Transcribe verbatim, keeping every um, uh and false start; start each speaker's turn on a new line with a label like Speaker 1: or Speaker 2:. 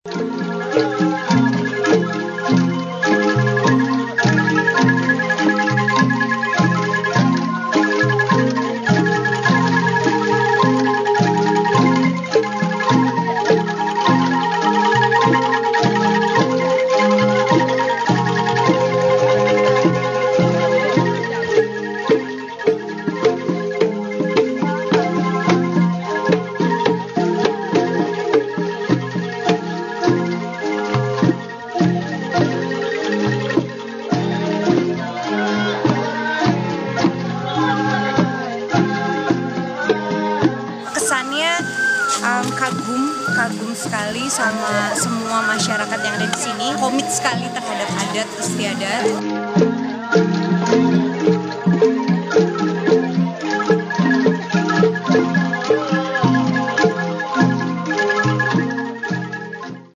Speaker 1: Kesannya um, kagum, kagum sekali sama semua masyarakat yang ada di sini. Komit sekali terhadap adat istiadat.